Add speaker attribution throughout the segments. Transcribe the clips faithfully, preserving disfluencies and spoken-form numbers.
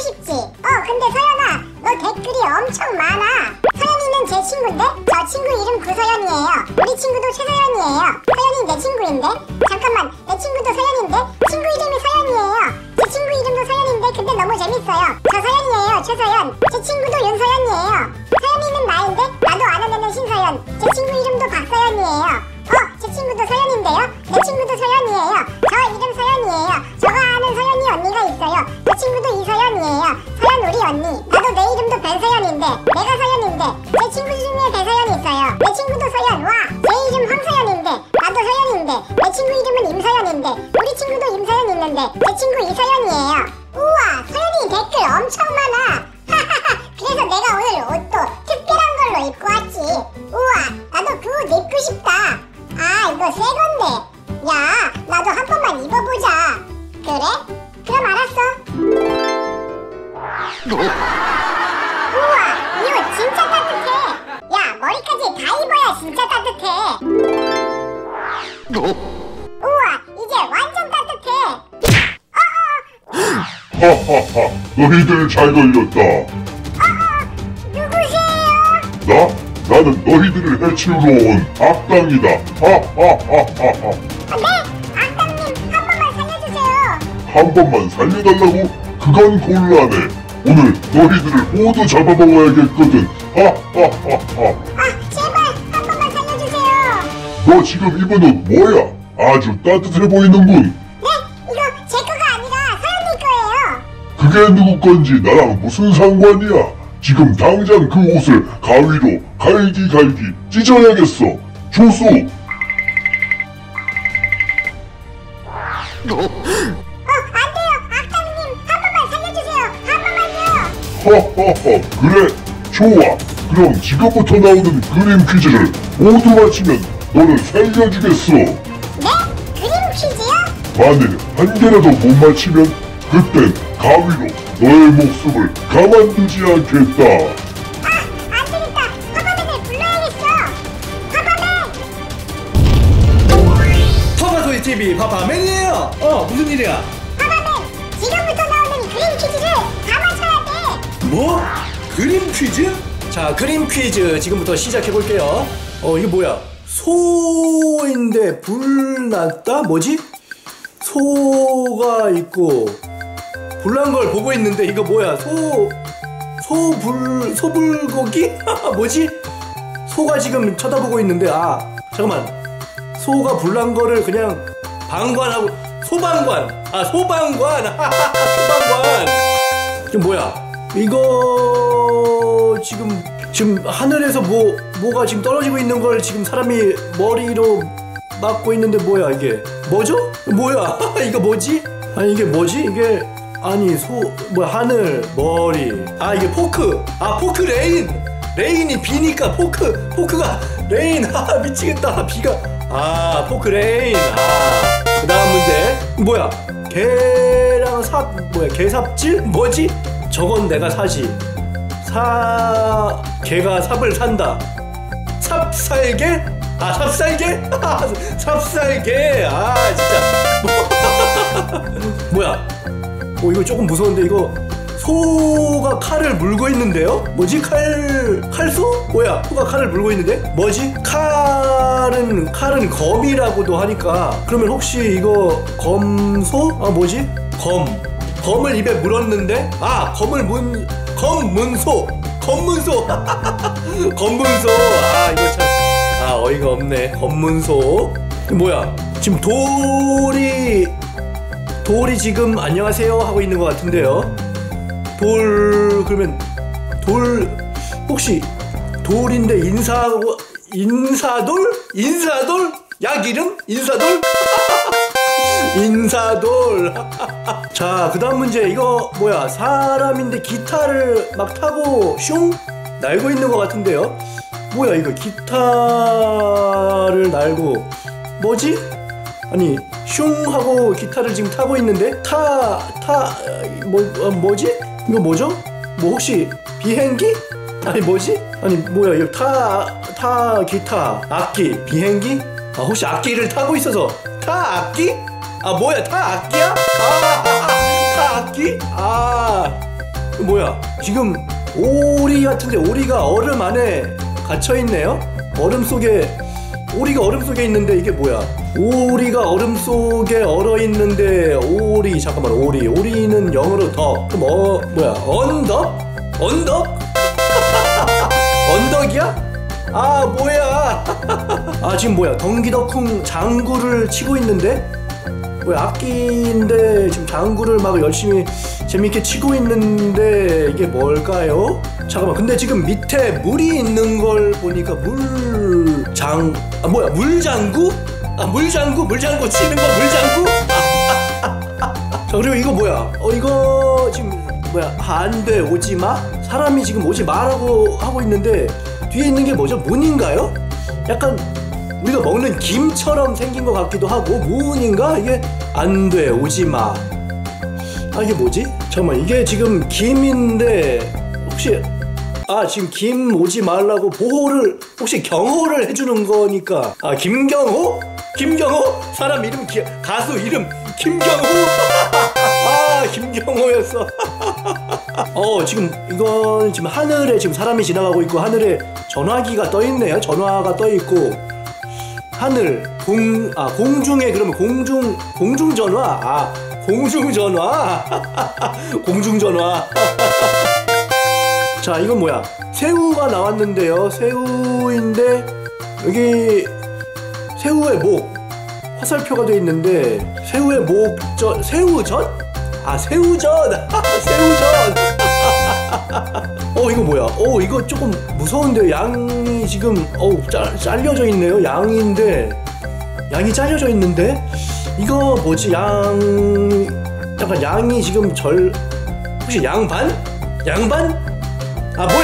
Speaker 1: 싶지. 어 근데 서연아, 너 댓글이 엄청 많아. 서연이는 제 친구인데 저 친구 이름 구서연이에요. 우리 친구도 최서연이에요. 서연이 내 친구인데 잠깐만, 내 친구도 서연인데 친구 이름이 서연이에요. 제 친구 이름도 서연인데 근데 너무 재밌어요. 저 서연이에요, 최서연. 제 친구도 윤서연이에요. 서연이는 나인데 나도 아는 애는 신서연. 제 친구 이름도 박서연이에요. 어, 제 친구도 서연인데요. 내 친구도 서연이에요. 저 이름 서연이에요. 저가 아는 서연이 언니가 있어요. 제 친구도 이서연이에요. 서연 우리 언니. 나도 내 이름도 변서연인데 내가 서연인데 제 친구 중에 배서연 있어요. 내 친구도 서연. 와, 제 이름 황서연인데 나도 서연인데 내 친구 이름은 임서연인데 우리 친구도 임서연 있는데 제 친구 이서연이에요. 우와, 서연이 댓글 엄청 많아. 하하하. 그래서 내가 오늘 옷도 특별한 걸로 입고 왔지. 우와, 나도 그 옷 입고 싶다. 아, 이거 새 건데. 야, 나도 한 번만 입어보자. 그래? 그럼 알았어. 우와, 이 옷 진짜 따뜻해. 야, 머리까지 다 입어야 진짜 따뜻해. 우와, 이제 완전 따뜻해.
Speaker 2: 하하하, 너희들 잘 걸렸다.
Speaker 1: 어어, 누구세요?
Speaker 2: 나? 나는 너희들을 해치우러 온 악당이다. 하하하하하.
Speaker 1: 네, 악당님 한 번만 살려주세요.
Speaker 2: 한 번만 살려달라고? 그건 곤란해. 오늘 너희들을 모두 잡아먹어야겠거든. 하하하하.
Speaker 1: 아, 제발 한 번만 살려주세요.
Speaker 2: 너 지금 입은 옷 뭐야? 아주 따뜻해 보이는군.
Speaker 1: 네, 이거 제 거가 아니라 서연이 거예요.
Speaker 2: 그게 누구 건지 나랑 무슨 상관이야? 지금 당장 그 옷을 가위로 갈기갈기 찢어야겠어. 조수!
Speaker 1: 어, 안 돼요. 악당님 한 번만 살려주세요. 한 번만요.
Speaker 2: 허허허, 그래? 좋아. 그럼 지금부터 나오는 그림 퀴즈를 모두 맞히면 너를 살려주겠어.
Speaker 1: 네? 그림 퀴즈요?
Speaker 2: 만일 한 개라도 못 맞히면 그땐 가위로 너의 목숨을 가만두지 않겠다.
Speaker 1: 아, 안 되겠다. 파파맨을 불러야겠어. 파파맨!
Speaker 3: 파파소이 티비 파파맨이에요. 어, 무슨 일이야?
Speaker 1: 파파맨! 지금부터 나오는 그림 퀴즈를 다 맞춰야 돼.
Speaker 3: 뭐? 그림 퀴즈? 자, 그림 퀴즈 지금부터 시작해 볼게요. 어, 이거 뭐야? 소인데 불 났다? 뭐지? 소가 있고 불난 걸 보고 있는데 이거 뭐야? 소 소불 소불고기? 뭐지? 소가 지금 쳐다보고 있는데 아 잠깐만, 소가 불난 거를 그냥 방관하고 소방관 아 소방관 소방관 이게 뭐야? 이거 지금 지금 하늘에서 뭐 뭐가 지금 떨어지고 있는 걸 지금 사람이 머리로 막고 있는데 뭐야 이게? 뭐죠? 뭐야? 이거 뭐지? 아니 이게 뭐지? 이게 아니 소 뭐야 하늘 머리 아 이게 포크 아 포크 레인 레인이 비니까 포크 포크가 레인 아 미치겠다 비가 아 포크 레인 아 그다음 문제 뭐야 개랑 삽 뭐야 개삽질 뭐지? 저건 내가 사지 사 개가 삽을 산다 삽살개 아 삽살개 삽살개 아 진짜 뭐야? 어 이거 조금 무서운데 이거 소가 칼을 물고 있는데요? 뭐지? 칼... 칼소? 뭐야? 소가 칼을 물고 있는데? 뭐지? 칼은... 칼은 검이라고도 하니까 그러면 혹시 이거 검소? 아 뭐지? 검 검을 입에 물었는데? 아 검을 문... 검문소! 검문소! 검문소! 아 이거 참... 아 어이가 없네 검문소 뭐야? 지금 돌이... 돌이 지금 안녕하세요 하고 있는 것 같은데요. 돌 그러면 돌 혹시 돌인데 인사 인사돌 인사돌 약 이름 인사돌 인사돌 자 그다음 문제 이거 뭐야 사람인데 기타를 막 타고 슝 날고 있는 것 같은데요. 뭐야 이거 기타를 날고 뭐지? 아니 슝 하고 기타를 지금 타고 있는데 타 타 뭐 어, 뭐지? 이거 뭐죠? 뭐 혹시 비행기? 아니 뭐지? 아니 뭐야 이거 타 타 기타 악기 비행기? 아 혹시 악기를 타고 있어서 타 악기? 아 뭐야 타 악기야? 아 타 악기? 아 뭐야 지금 오리 같은데 오리가 얼음 안에 갇혀있네요? 얼음 속에 오리가 얼음 속에 있는데 이게 뭐야 오리가 얼음 속에 얼어있는데 오리 잠깐만 오리 오리는 영어로 더 그럼 어 뭐야 언덕? 언덕? 언덕이야? 아 뭐야 아 지금 뭐야 덩기덕쿵 장구를 치고 있는데 뭐야 악기인데 지금 장구를 막 열심히 재밌게 치고 있는데 이게 뭘까요? 잠깐만 근데 지금 밑에 물이 있는 걸 보니까 물장 아 뭐야 물장구? 아 물장구 물장구 치는 거 물장구? 자 그리고 이거 뭐야 어 이거 지금 뭐야 안돼 오지마? 사람이 지금 오지 마라고 하고 있는데 뒤에 있는 게 뭐죠? 문인가요? 약간 우리가 먹는 김처럼 생긴 것 같기도 하고 문인가? 이게 안돼 오지마 아 이게 뭐지? 잠깐만 이게 지금 김인데 혹시 아 지금 김 오지 말라고 보호를 혹시 경호를 해주는 거니까 아 김경호? 김경호? 사람 이름 기, 가수 이름 김경호? 아 김경호였어 어 지금 이건 지금 하늘에 지금 사람이 지나가고 있고 하늘에 전화기가 떠 있네요. 전화가 떠 있고 하늘 공 아 공중에 그러면 공중 공중 전화 아 공중 전화 공중 전화 자 이건 뭐야 새우가 나왔는데요. 새우인데 여기 새우의 목 화살표가 돼 있는데 새우의 목전 새우전? 아 새우전 새우전 어 이거 뭐야 어 이거 조금 무서운데요. 양이 지금 어우 잘려져 있네요. 양인데 양이 잘려져 있는데 이거 뭐지 양 약간 양이 지금 절 혹시 양반? 양반? 아 뭐야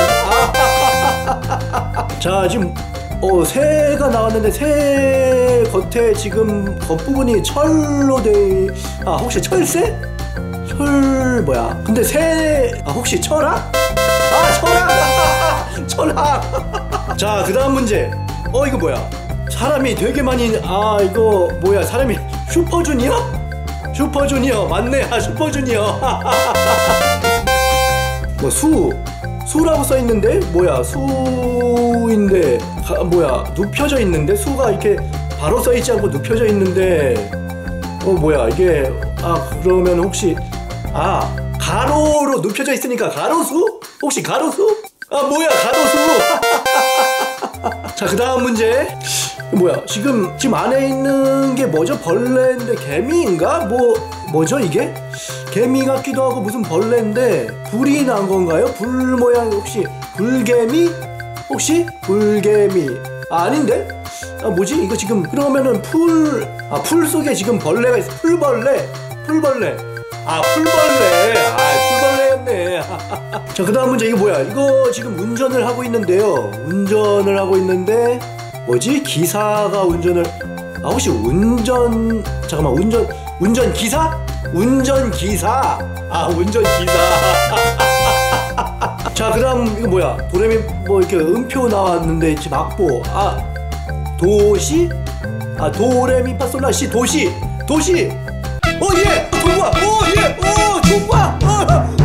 Speaker 3: 양반? 아 자 지금 어 새가 나왔는데 새 겉에 지금 겉부분이 철로 돼. 아 혹시 철새? 철 뭐야? 근데 새 아 혹시 철학? 아 철학! 철학! 자 그다음 문제. 어 이거 뭐야? 사람이 되게 많이 아 이거 뭐야 사람이 슈퍼주니어? 슈퍼주니어 맞네. 아 슈퍼주니어. 뭐 수 수라고 써 있는데 뭐야 수인데 가, 뭐야 눕혀져 있는데 수가 이렇게 바로 써 있지 않고 눕혀져 있는데 어 뭐야 이게 아 그러면 혹시 아 가로로 눕혀져 있으니까 가로수? 혹시 가로수? 아 뭐야 가로수? 자 그다음 문제 뭐야 지금 지금 안에 있는 게 뭐죠? 벌레인데 개미인가? 뭐 뭐죠 이게? 개미 같기도 하고 무슨 벌레인데 불이 난 건가요? 불 모양 혹시 불개미? 혹시 불개미? 아 아닌데? 아 뭐지 이거 지금 그러면은 풀 아 풀 속에 지금 벌레가 있어. 풀벌레 풀벌레 아 풀벌레 아 풀벌레였네. 자 그다음 문제 이거 뭐야 이거 지금 운전을 하고 있는데요. 운전을 하고 있는데 뭐지 기사가 운전을 아 혹시 운전 잠깐만 운전 운전 기사? 운전 기사 아 운전 기사 자 그다음 이거 뭐야 도레미 뭐 이렇게 음표 나왔는데 지금 악보 아 도시 아 도레미파솔라시 도시 도시 어예 좋아 어예 어 좋아 어